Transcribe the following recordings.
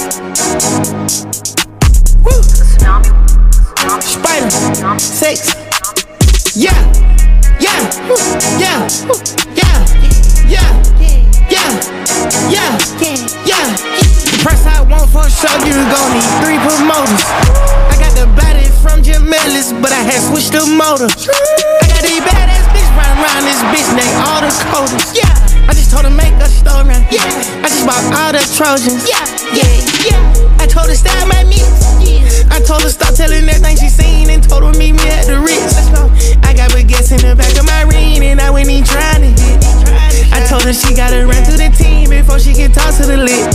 Woo. Spider, sex. Yeah, yeah, yeah, yeah, yeah, yeah, yeah, yeah. The price I want for a show, you gon' need 3 promoters. I got the body from Jim Ellis, but I had switched the motor. I got these badass bitch riding around this bitch named all the coders. Yeah, I just told her make a story. Yeah, I just bought all the Trojans. Yeah, yeah, yeah. I told her style my mix. I told her stop telling everything she seen and told her meet me at the Ritz. I got baguettes in the back of my ring and I went in trying to hit. I told her she gotta run through the team before she can talk to the lit.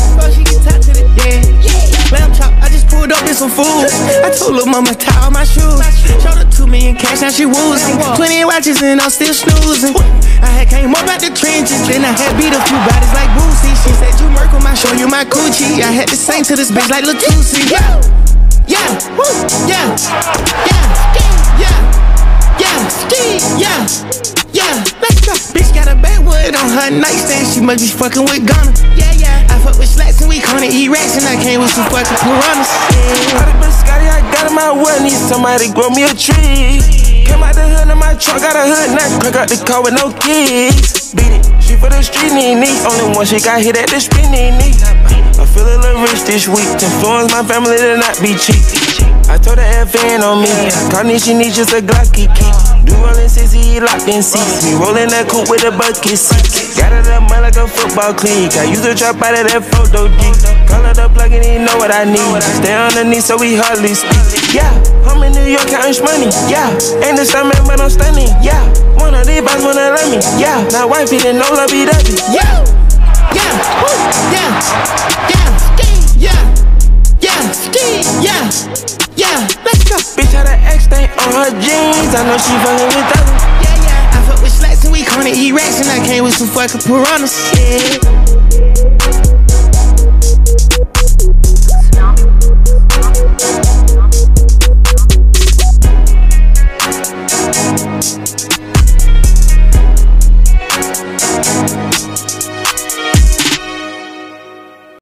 Lamb chop, I just pulled up with some food. I told lil' mama tie all my shoes. Showed her $2 million cash, now she woozing. 20 watches and I'm still snoozing. I had came up out the trenches, then I had beat a few bodies like Boosie. She said you murk 'em, I show you my coochie. I had to sing to this bitch like Lil Tusi. Yeah, yeah, yeah, yeah, yeah, yeah, yeah, yeah. Let's go. Bitch got a backwood on her nightstand. She must be fucking with Ghana. Yeah, yeah. I fuck with slacks and we call it E-Rex, and I came with some fucking piranhas. All the bitch Scotty, I got in my wood, need somebody grow me a tree. Came out the hood in my truck, got a hood knife, crack out the car with no keys. Beat it, she for the street, need. Only one she got hit at the spin, need. I feel a little rich this week, influence my family to not be cheap. I told her FN on me, Carney she needs just a Glocky key. Do rollin' 60, locked in seats. Me rollin' that coupe with a bucket seat. Got it up mud like a football clique. I used to drop out of that photo geek. Call it up plug and he know what I need. Stay underneath so we hardly speak. Yeah, I'm in New York counting money. Yeah, ain't the stomach but I'm stunning. Yeah, one of these boys wanna love me. Yeah, now wife didn't know love be dubby. Yeah, yeah, yeah, yeah, yeah, yeah, yeah, yeah. Let's go. Bitch had an X stain on her jeans. I know she fucking with others. Yeah, yeah. I fuck with slacks and we call it E-Rex, and I came with some fucking piranhas. Yeah.